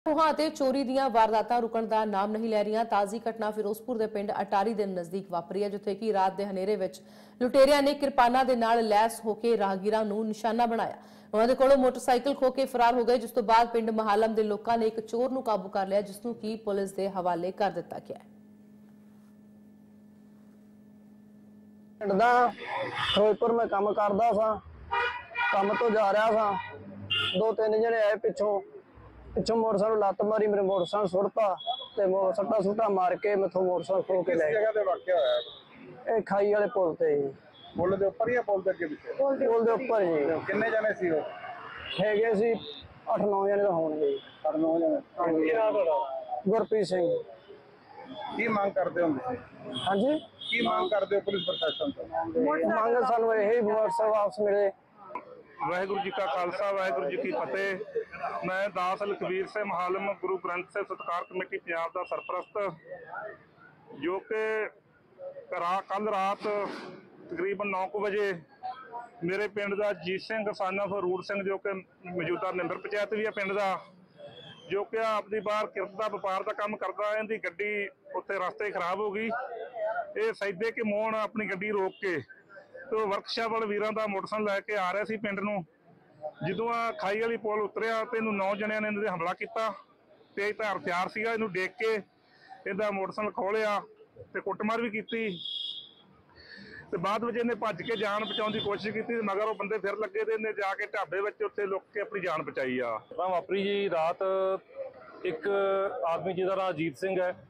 ਤੇ ਚੋਰੀ ਦੀਆਂ ਵਾਰਦਾਤਾਂ ਰੁਕਣ ਦਾ ਨਾਮ ਨਹੀਂ ਲੈ ਰਹੀਆਂ। ਤਾਜ਼ੀ ਘਟਨਾ ਫਿਰੋਜ਼ਪੁਰ ਦੇ ਪਿੰਡ ਅਟਾਰੀ ਦੇ ਨਜ਼ਦੀਕ ਵਾਪਰੀ ਹੈ, ਜਿੱਥੇ ਕਿ ਰਾਤ ਦੇ ਹਨੇਰੇ ਵਿੱਚ ਲੁਟੇਰਿਆਂ ਨੇ ਕਿਰਪਾਨਾਂ ਦੇ ਨਾਲ ਲੈਸ ਹੋ ਕੇ ਰਾਹਗੀਰਾਂ ਨੂੰ ਨਿਸ਼ਾਨਾ ਬਣਾਇਆ। ਉਹਨਾਂ ਦੇ ਕੋਲੋਂ ਮੋਟਰਸਾਈਕਲ ਖੋਹ ਕੇ ਫਰਾਰ ਹੋ ਗਏ, ਜਿਸ ਤੋਂ ਬਾਅਦ ਪਿੰਡ ਮਹਾਲਮ ਦੇ ਲੋਕਾਂ ਨੇ ਇੱਕ ਚੋਰ ਨੂੰ ਕਾਬੂ ਕਰ ਲਿਆ, ਜਿਸ ਨੂੰ ਕਿ ਪੁਲਿਸ ਦੇ ਹਵਾਲੇ ਕਰ ਦਿੱਤਾ ਗਿਆ ਹੈ। ਪਿੰਡ ਦਾ ਫਿਰੋਜ਼ਪੁਰ ਮੈਂ ਕੰਮ ਕਰਦਾ ਸਾਂ, ਕੰਮ ਤੋਂ ਜਾ ਰਿਹਾ ਸਾਂ। ਦੋ ਤਿੰਨ ਜਣੇ ਆਏ ਪਿੱਛੋਂ मोटरसाइकिल लत्त मारी, मेरे मोटरसाइकिल सुटता ते सट्टा सुट्टा मार के मैथों मोटरसाइकिल खो के ले गए। खाई वाले पुल ते पुल दे ऊपर या पुल दे अगे पीछे? पुल दे ऊपर जी। किन्ने जने सी वो? हैगे सी 8-9 जने तो होणगे। 8-9 जने। गुरप्रीत सिंह। की मांग करते हो? हाँ जी, की मांग करते हो पुलिस प्रशासन तो? मांग सानू यही मोटरसाइकिल वापस मिले। वाहिगुरू जी का खालसा, वाहिगुरू जी की फतेह। मैं दास लखबीर से महालम गुरु ग्रंथ से सत्कार कमेटी पंजाब का सरपरस्त, जो कि कल रात तकरीबन 9 बजे मेरे पिंड का जीत सिंह सन ऑफ रूड़ सिंह, जो कि मौजूदा मैंबर पंचायत भी है पिंड का, जो कि आपकी बाहर किरत का व्यापार का काम करता है, इनकी गड्डी उत्थे रास्ते खराब हो गई। ये सैदे के मोड़ अपनी गड्डी रोक के तो वर्कशाप वाले वीरां दा मोटरसाइकिल लैके आ रहा सी पिंड नूं। जदों खाई वाली पुल उतरिया तो इनू 9 जणियां ने इन्हां ते हमला किया। तेज धार हथियार सीगा, इनू देख के इहदा मोटरसाइकिल खोह लिया ते कुੱਟਮਾਰ भी की। ते बाद विच इहने भज के जान बचाउण दी कोशिश की, मगर वो बंदे फिर लगे ते इहने जाके ढाबे विच उत्थे लुक के अपनी जान बचाई आ। वापरी जी रात एक आदमी जिहदा नाम जीत सिंह है,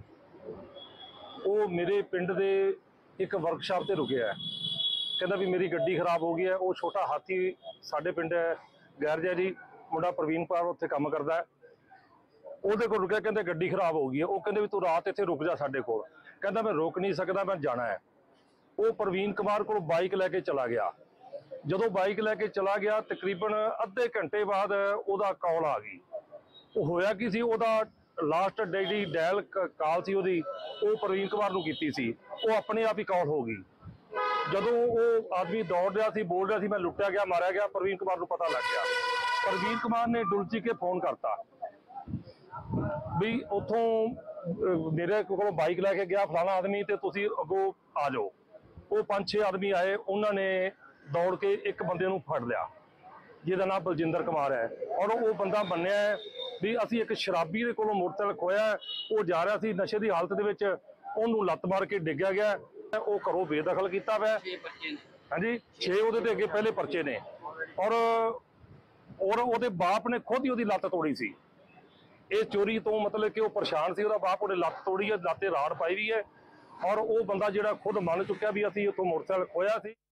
वो मेरे पिंड दे एक वर्कशाप ते रुकिया है। कहता भी मेरी गड्डी खराब हो गई है। वो छोटा हाथी साडे पिंड है गैरज है जी, मुंडा प्रवीण कुमार उत्थे काम करता है। ਉਹਦੇ ਕੋਲ रुकिया, कहते गड्डी खराब हो गई है। वो कहते भी तू रात इत्थे रुक जा साडे कोल। कहता मैं रुक नहीं सकता, मैं जाना है। वो प्रवीण कुमार को बाइक लैके चला गया। जदों बाइक लैके चला गया तकरीबन अद्धे घंटे बाद ਉਹਦਾ कॉल आ गई। वो होया की सी, ਉਹਦਾ लास्ट ਜਿਹੜੀ ਡਾਇਲ ਕਾਲ ਸੀ ਉਹਦੀ, ਉਹ ਪ੍ਰਵੀਨ ਕੁਮਾਰ ਨੂੰ ਕੀਤੀ ਸੀ। ਉਹ ਆਪਣੇ ਆਪ ਹੀ कॉल हो गई। ਜਦੋਂ ਉਹ ਆਦਮੀ ਦੌੜ ਰਿਹਾ ਸੀ, ਬੋਲ ਰਿਹਾ ਸੀ ਮੈਂ ਲੁੱਟਿਆ ਗਿਆ, ਮਾਰਿਆ ਗਿਆ, ਪ੍ਰਵੀਨ ਕੁਮਾਰ ਨੂੰ ਪਤਾ ਲੱਗ ਗਿਆ। ਪ੍ਰਵੀਨ ਕੁਮਾਰ ਨੇ ਡੁਲਚੀ ਕੇ ਫੋਨ ਕਰਤਾ ਵੀ ਉੱਥੋਂ ਮੇਰੇ ਕੋਲ ਬਾਈਕ ਲੈ ਕੇ ਗਿਆ ਫਲਾਣਾ ਆਦਮੀ, ਤੇ ਤੁਸੀਂ ਅੱਗੋਂ ਆ ਜਾਓ। ਉਹ 5-6 ਆਦਮੀ ਆਏ, ਉਹਨਾਂ ਨੇ ਦੌੜ ਕੇ ਇੱਕ ਬੰਦੇ ਨੂੰ ਫੜ ਲਿਆ ਜਿਹਦਾ ਨਾਮ ਬਲਜਿੰਦਰ ਕੁਮਾਰ ਹੈ। ਔਰ ਉਹ ਬੰਦਾ ਮੰਨਿਆ ਵੀ ਅਸੀਂ ਇੱਕ ਸ਼ਰਾਬੀ ਦੇ ਕੋਲੋਂ ਮੋਟਰਸਾਈਕਲ ਖੋਇਆ। ਉਹ ਜਾ ਰਿਹਾ ਸੀ ਨਸ਼ੇ ਦੀ ਹਾਲਤ ਦੇ ਵਿੱਚ, ਉਹਨੂੰ ਲੱਤ ਮਾਰ ਕੇ ਡਿੱਗਿਆ ਗਿਆ। ਉਹ ਘਰੋਂ ਬੇਦਖਲ ਕੀਤਾ ਵਾ। ਹਾਂਜੀ, 6 ਉਹਦੇ ਤੇ ਅੱਗੇ ਪਹਿਲੇ ਪਰਚੇ ਨੇ। ਔਰ ਉਹਦੇ ਬਾਪ ਨੇ ਖੁਦ ਹੀ ਉਹਦੀ ਲੱਤ ਤੋੜੀ ਸੀ। ਇਹ ਚੋਰੀ ਤੋਂ ਮਤਲਬ ਕਿ ਉਹ ਪਰੇਸ਼ਾਨ ਸੀ, ਉਹਦਾ ਬਾਪ ਉਹਨੇ ਲੱਤ ਤੋੜੀ ਹੈ, ਲੱਤੇ ਰਾੜ ਪਾਈ ਵੀ ਹੈ। ਔਰ ਉਹ ਬੰਦਾ ਜਿਹੜਾ ਖੁਦ ਮੰਨ ਚੁੱਕਿਆ ਵੀ ਅਸੀਂ ਉੱਥੋਂ ਮੋਟਰਸਾਈਕਲ ਖੋਇਆ ਸੀ।